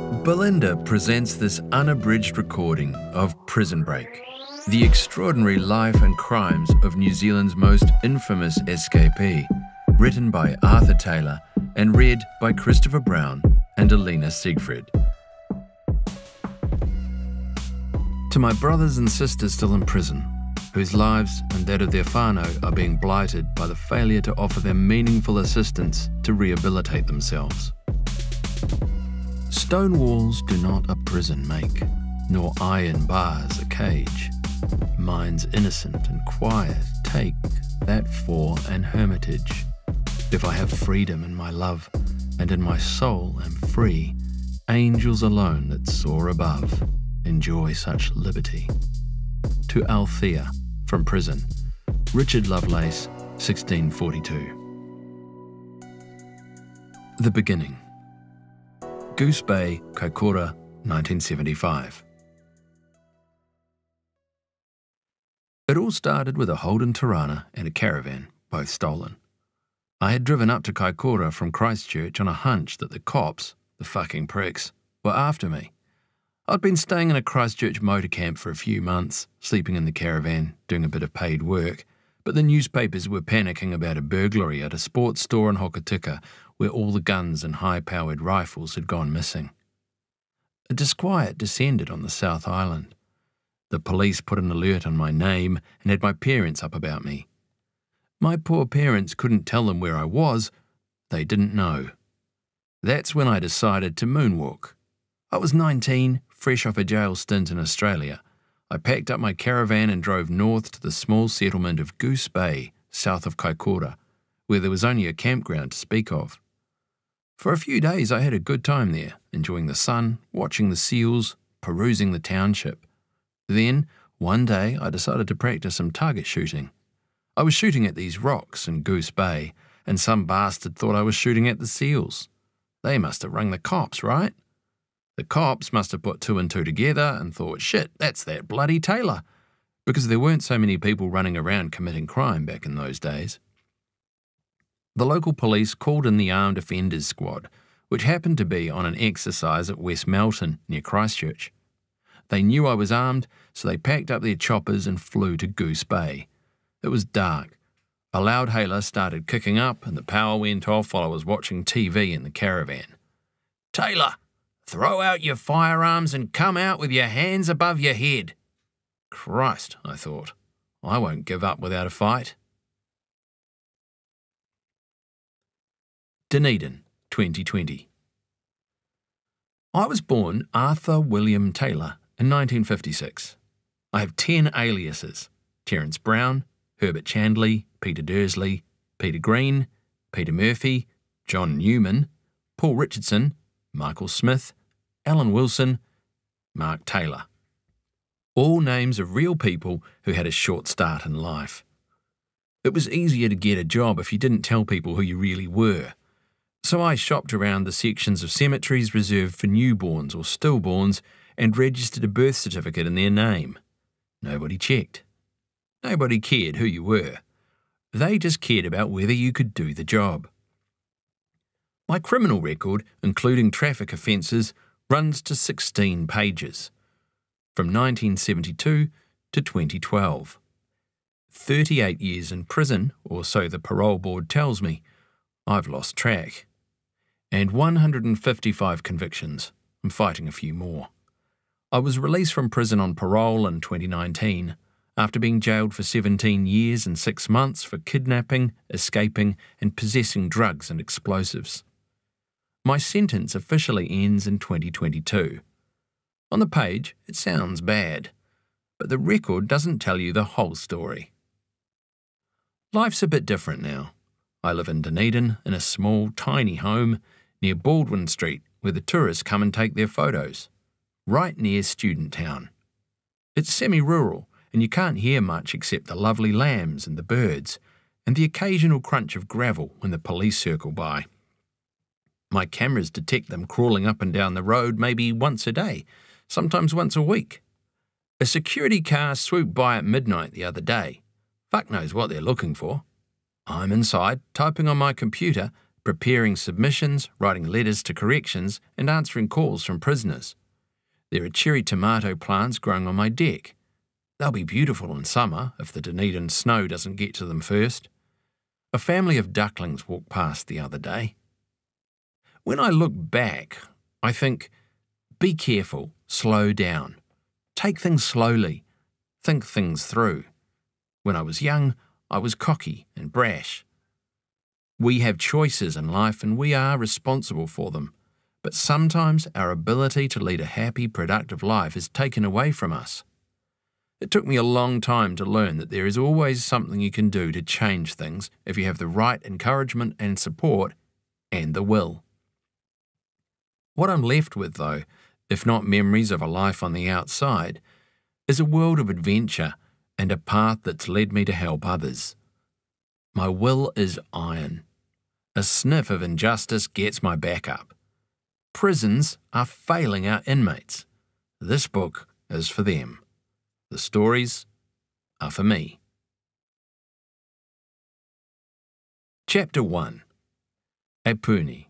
Belinda presents this unabridged recording of Prison Break, the extraordinary life and crimes of New Zealand's most infamous escapee, written by Arthur Taylor and read by Christopher Brown and Alina Siegfried. To my brothers and sisters still in prison, whose lives and that of their whānau are being blighted by the failure to offer them meaningful assistance to rehabilitate themselves. Stone walls do not a prison make, nor iron bars a cage. Minds innocent and quiet take that for an hermitage. If I have freedom in my love, and in my soul am free, angels alone that soar above enjoy such liberty. To Althea, from prison, Richard Lovelace, 1642. The beginning. Goose Bay, Kaikoura, 1975. It all started with a Holden Tirana and a caravan, both stolen. I had driven up to Kaikoura from Christchurch on a hunch that the cops, the fucking pricks, were after me. I'd been staying in a Christchurch motor camp for a few months, sleeping in the caravan, doing a bit of paid work, but the newspapers were panicking about a burglary at a sports store in Hokitika where all the guns and high-powered rifles had gone missing. A disquiet descended on the South Island. The police put an alert on my name and had my parents up about me. My poor parents couldn't tell them where I was. They didn't know. That's when I decided to moonwalk. I was 19, fresh off a jail stint in Australia. I packed up my caravan and drove north to the small settlement of Goose Bay, south of Kaikoura, where there was only a campground to speak of. For a few days I had a good time there, enjoying the sun, watching the seals, perusing the township. Then, one day, I decided to practice some target shooting. I was shooting at these rocks in Goose Bay, and some bastard thought I was shooting at the seals. They must have rung the cops, right? The cops must have put two and two together and thought, shit, that's that bloody Taylor, because there weren't so many people running around committing crime back in those days. The local police called in the Armed Offenders Squad, which happened to be on an exercise at West Melton, near Christchurch. They knew I was armed, so they packed up their choppers and flew to Goose Bay. It was dark. A loud hailer started kicking up and the power went off while I was watching TV in the caravan. "Taylor, throw out your firearms and come out with your hands above your head." Christ, I thought, I won't give up without a fight. Dunedin, 2020. I was born Arthur William Taylor in 1956. I have 10 aliases: Terence Brown, Herbert Chandley, Peter Dursley, Peter Green, Peter Murphy, John Newman, Paul Richardson, Michael Smith, Alan Wilson, Mark Taylor. All names of real people who had a short start in life. It was easier to get a job if you didn't tell people who you really were. So I shopped around the sections of cemeteries reserved for newborns or stillborns and registered a birth certificate in their name. Nobody checked. Nobody cared who you were. They just cared about whether you could do the job. My criminal record, including traffic offences, runs to 16 pages. From 1972 to 2012. 38 years in prison, or so the parole board tells me. I've lost track. And 155 convictions. I'm fighting a few more. I was released from prison on parole in 2019, after being jailed for 17 years and 6 months for kidnapping, escaping, and possessing drugs and explosives. My sentence officially ends in 2022. On the page, it sounds bad, but the record doesn't tell you the whole story. Life's a bit different now. I live in Dunedin in a small, tiny home near Baldwin Street where the tourists come and take their photos, right near Student Town. It's semi-rural and you can't hear much except the lovely lambs and the birds and the occasional crunch of gravel when the police circle by. My cameras detect them crawling up and down the road maybe once a day, sometimes once a week. A security car swooped by at midnight the other day. Fuck knows what they're looking for. I'm inside, typing on my computer, preparing submissions, writing letters to corrections, and answering calls from prisoners. There are cherry tomato plants growing on my deck. They'll be beautiful in summer if the Dunedin snow doesn't get to them first. A family of ducklings walked past the other day. When I look back, I think, be careful, slow down. Take things slowly. Think things through. When I was young, I was cocky and brash. We have choices in life and we are responsible for them. But sometimes our ability to lead a happy, productive life is taken away from us. It took me a long time to learn that there is always something you can do to change things if you have the right encouragement and support and the will. What I'm left with, though, if not memories of a life on the outside, is a world of adventure and a path that's led me to help others. My will is iron. A sniff of injustice gets my back up. Prisons are failing our inmates. This book is for them. The stories are for me. Chapter 1. EPUNI.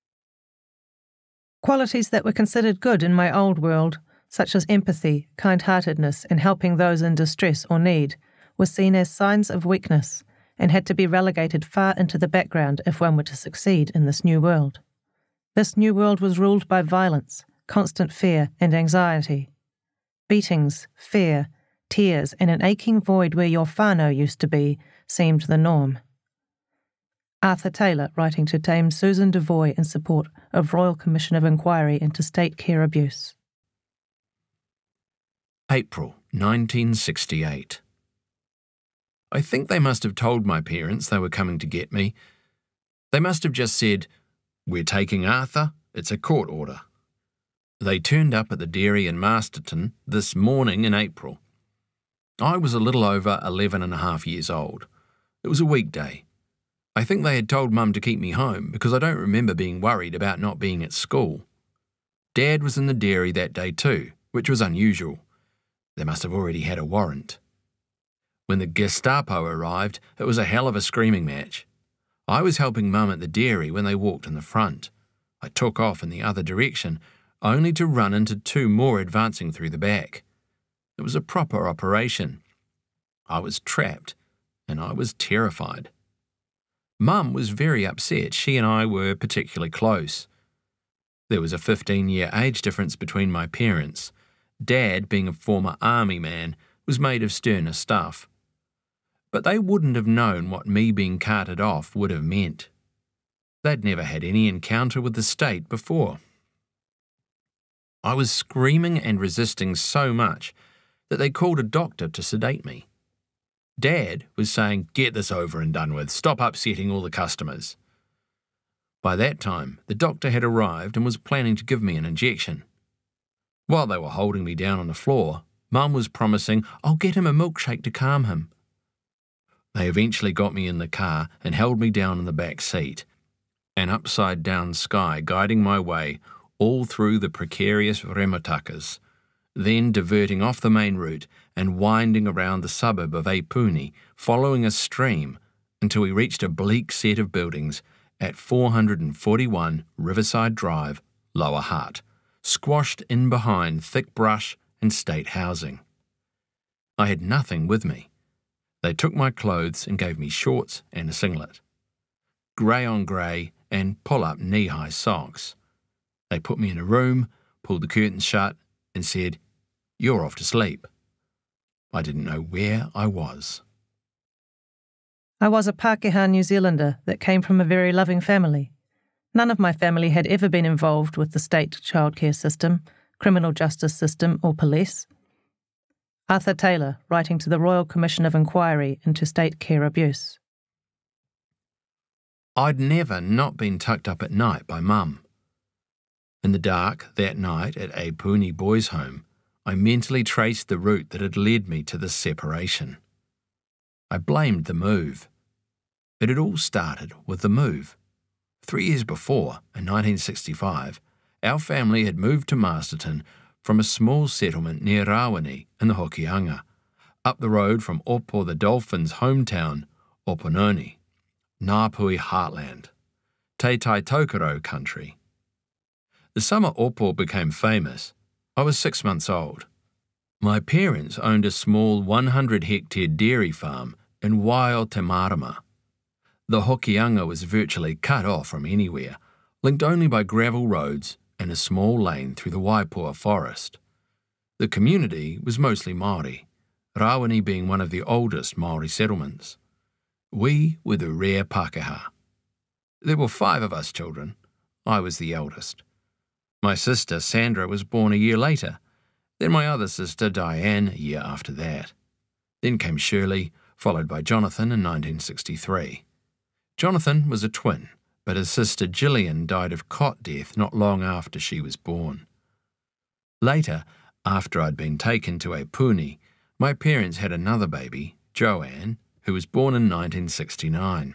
Qualities that were considered good in my old world, such as empathy, kind-heartedness, and helping those in distress or need, were seen as signs of weakness and had to be relegated far into the background if one were to succeed in this new world. This new world was ruled by violence, constant fear and anxiety. Beatings, fear, tears, and an aching void where your whānau used to be seemed the norm. Arthur Taylor, writing to Dame Susan Devoy in support of Royal Commission of Inquiry into State Care Abuse. April 1968. I think they must have told my parents they were coming to get me. They must have just said, "We're taking Arthur, it's a court order." They turned up at the dairy in Masterton this morning in April. I was a little over 11 and a half years old. It was a weekday. I think they had told Mum to keep me home because I don't remember being worried about not being at school. Dad was in the dairy that day too, which was unusual. They must have already had a warrant. When the Gestapo arrived, it was a hell of a screaming match. I was helping Mum at the dairy when they walked in the front. I took off in the other direction, only to run into two more advancing through the back. It was a proper operation. I was trapped, and I was terrified. Mum was very upset. She and I were particularly close. There was a 15-year age difference between my parents. Dad, being a former army man, was made of sterner stuff. But they wouldn't have known what me being carted off would have meant. They'd never had any encounter with the state before. I was screaming and resisting so much that they called a doctor to sedate me. Dad was saying, "Get this over and done with, stop upsetting all the customers." By that time, the doctor had arrived and was planning to give me an injection. While they were holding me down on the floor, Mum was promising, "I'll get him a milkshake to calm him." They eventually got me in the car and held me down in the back seat, an upside-down sky guiding my way all through the precarious rematakas, then diverting off the main route and winding around the suburb of EPUNI, following a stream until we reached a bleak set of buildings at 441 Riverside Drive, Lower Hutt, squashed in behind thick brush and state housing. I had nothing with me. They took my clothes and gave me shorts and a singlet. Grey on grey and pull-up knee-high socks. They put me in a room, pulled the curtains shut and said, "You're off to sleep." I didn't know where I was. I was a Pākehā New Zealander that came from a very loving family. None of my family had ever been involved with the state childcare system, criminal justice system or police. Arthur Taylor, writing to the Royal Commission of Inquiry into State Care Abuse. I'd never not been tucked up at night by Mum. In the dark that night at EPUNI Boys' Home, I mentally traced the route that had led me to this separation. I blamed the move. It had all started with the move. 3 years before, in 1965, our family had moved to Masterton from a small settlement near Rawene in the Hokianga, up the road from Opo the Dolphins' hometown, Opononi, Ngāpuhi heartland. Te Tai Tokoro country. The summer Opo became famous, I was 6 months old. My parents owned a small 100-hectare dairy farm in Waitemārama. The Hokianga was virtually cut off from anywhere, linked only by gravel roads and a small lane through the Waipua forest. The community was mostly Māori, Rawene being one of the oldest Māori settlements. We were the rare Pākehā. There were 5 of us children. I was the eldest. My sister Sandra was born a year later, then my other sister Diane a year after that. Then came Shirley, followed by Jonathan in 1963. Jonathan was a twin, but his sister Gillian died of cot death not long after she was born. Later, after I'd been taken to EPUNI, my parents had another baby, Joanne, who was born in 1969.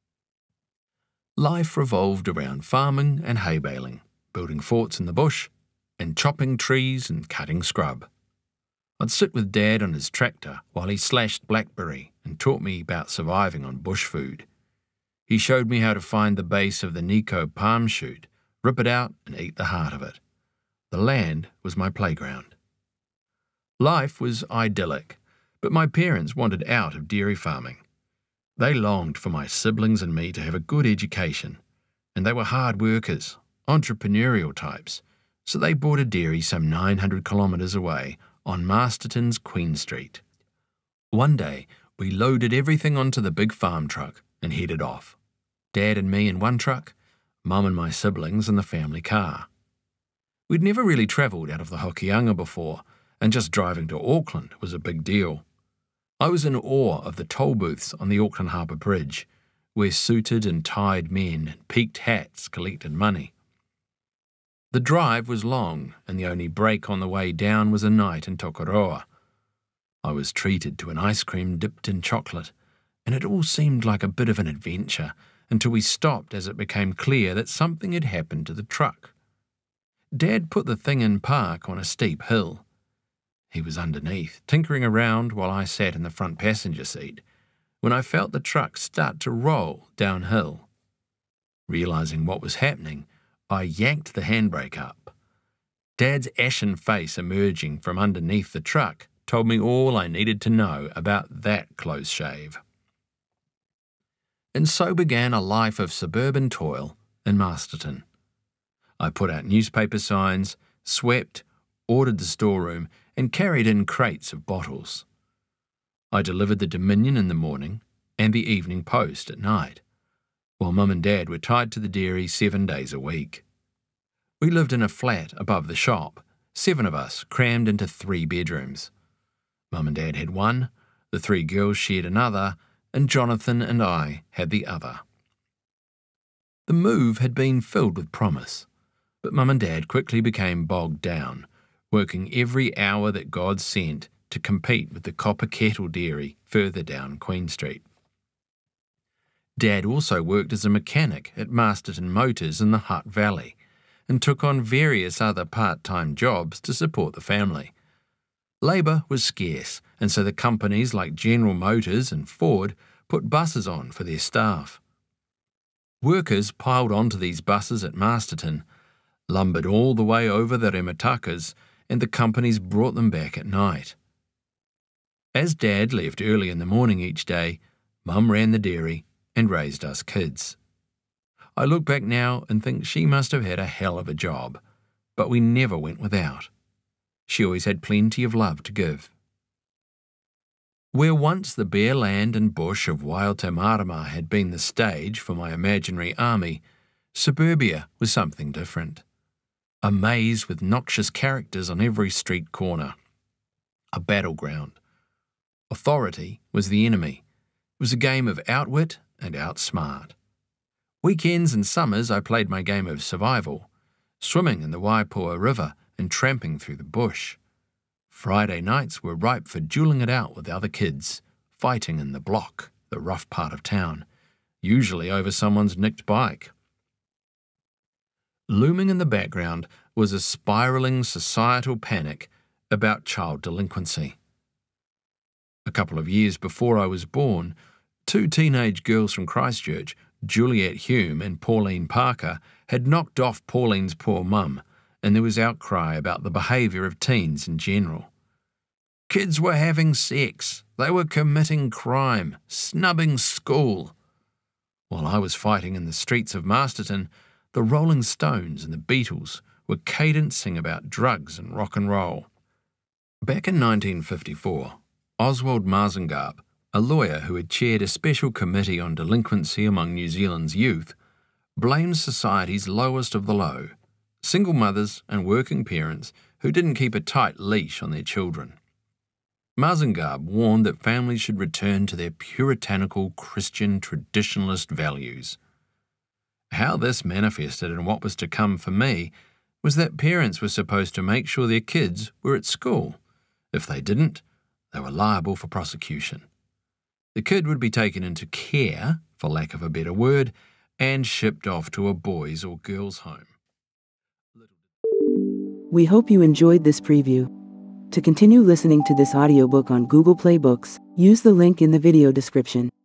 Life revolved around farming and hay baling, building forts in the bush, and chopping trees and cutting scrub. I'd sit with Dad on his tractor while he slashed blackberry and taught me about surviving on bush food. He showed me how to find the base of the Nico palm shoot, rip it out and eat the heart of it. The land was my playground. Life was idyllic, but my parents wanted out of dairy farming. They longed for my siblings and me to have a good education, and they were hard workers, entrepreneurial types, so they bought a dairy some 900 kilometres away on Masterton's Queen Street. One day, we loaded everything onto the big farm truck and headed off. Dad and me in one truck, Mum and my siblings in the family car. We'd never really travelled out of the Hokianga before, and just driving to Auckland was a big deal. I was in awe of the toll booths on the Auckland Harbour Bridge, where suited and tied men in peaked hats collected money. The drive was long, and the only break on the way down was a night in Tokoroa. I was treated to an ice cream dipped in chocolate, and it all seemed like a bit of an adventure until we stopped as it became clear that something had happened to the truck. Dad put the thing in park on a steep hill. He was underneath, tinkering around while I sat in the front passenger seat, when I felt the truck start to roll downhill. Realising what was happening, I yanked the handbrake up. Dad's ashen face emerging from underneath the truck told me all I needed to know about that close shave. And so began a life of suburban toil in Masterton. I put out newspaper signs, swept, ordered the storeroom, and carried in crates of bottles. I delivered the Dominion in the morning and the Evening Post at night, while Mum and Dad were tied to the dairy 7 days a week. We lived in a flat above the shop, 7 of us crammed into 3 bedrooms. Mum and Dad had one, the 3 girls shared another, and Jonathan and I had the other. The move had been filled with promise, but Mum and Dad quickly became bogged down, working every hour that God sent to compete with the copper kettle dairy further down Queen Street. Dad also worked as a mechanic at Masterton Motors in the Hutt Valley and took on various other part-time jobs to support the family. Labour was scarce, and so the companies like General Motors and Ford put buses on for their staff. Workers piled onto these buses at Masterton, lumbered all the way over the Rematakas, and the companies brought them back at night. As Dad left early in the morning each day, Mum ran the dairy and raised us kids. I look back now and think she must have had a hell of a job, but we never went without. She always had plenty of love to give. Where once the bare land and bush of Waitemārama had been the stage for my imaginary army, suburbia was something different. A maze with noxious characters on every street corner. A battleground. Authority was the enemy. It was a game of outwit and outsmart. Weekends and summers I played my game of survival, swimming in the Waipua River and tramping through the bush. Friday nights were ripe for duelling it out with other kids, fighting in the block, the rough part of town, usually over someone's nicked bike. Looming in the background was a spiralling societal panic about child delinquency. A couple of years before I was born, 2 teenage girls from Christchurch Juliet Hume and Pauline Parker had knocked off Pauline's poor mum, and there was outcry about the behaviour of teens in general. Kids were having sex, they were committing crime, snubbing school. While I was fighting in the streets of Masterton, the Rolling Stones and the Beatles were cadencing about drugs and rock and roll. Back in 1954, Oswald Mazengarb, a lawyer who had chaired a special committee on delinquency among New Zealand's youth, blamed society's lowest of the low, single mothers and working parents who didn't keep a tight leash on their children. Mazengarb warned that families should return to their puritanical Christian traditionalist values. How this manifested in what was to come for me was that parents were supposed to make sure their kids were at school. If they didn't, they were liable for prosecution. The kid would be taken into care, for lack of a better word, and shipped off to a boys' or girls' home. We hope you enjoyed this preview. To continue listening to this audiobook on Google Play Books, use the link in the video description.